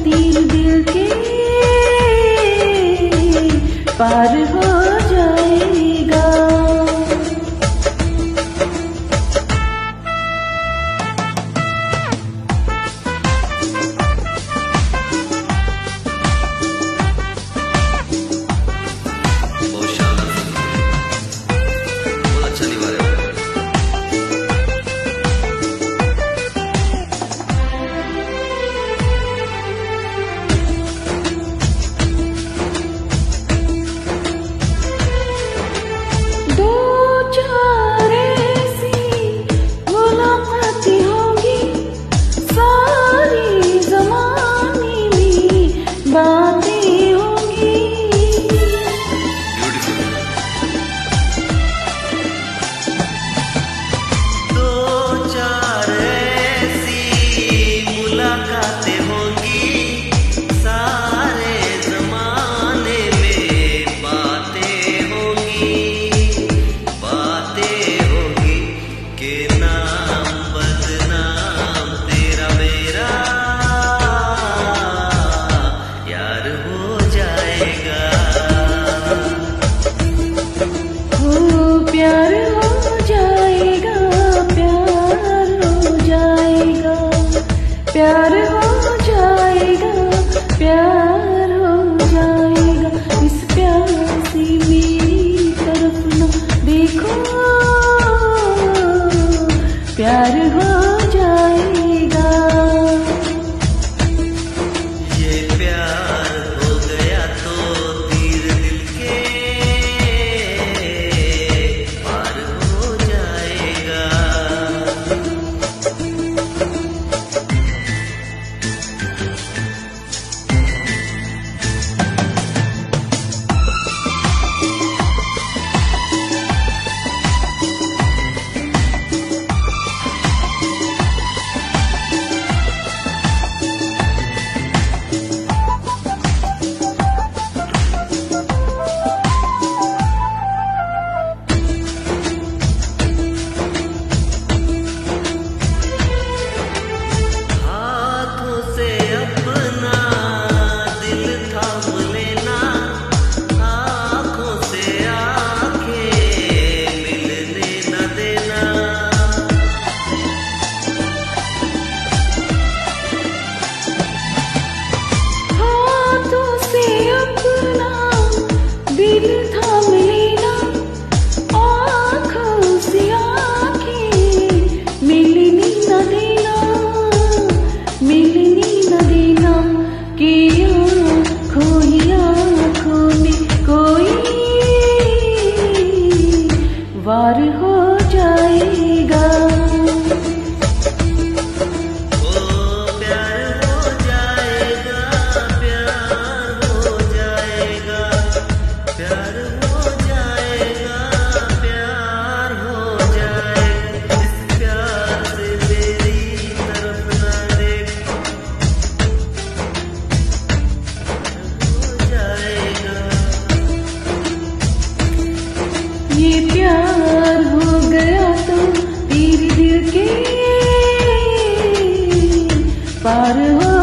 तीर दिल के पार हो जाएगा। प्यार हो जाएगा, प्यार हो जाएगा, प्यार हो जाएगा, प्यार हो जाएगा। इस प्यार से मेरी तरफ न देखो, प्यार हो जाएगा। ये प्यार हो गया तो तीर दिल के वार हो जाएगा। ओ प्यार हो जाएगा, प्यार हो जाएगा, प्यार हो जाएगा, प्यार हो जाएगा। इस प्यार से मेरी तरफ न देखो, हो जाएगा। ये प्यार हो गया तो तीर दिल के पार हो